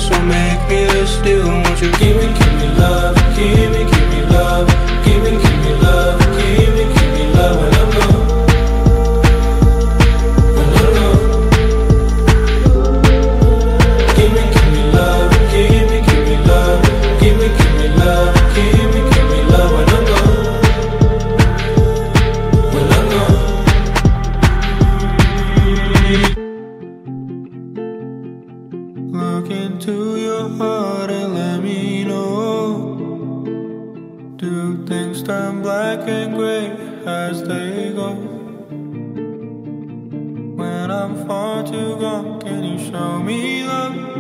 so make me this deal. Won't you give me love, give me love, give me love, give me love when I'm gone, when I'm gone. Give me love, give me love, give me love, give me love when I'm gone, when I'm gone. Look into your heart and let me know. Do things turn black and gray as they go? When I'm far too gone, can you show me love?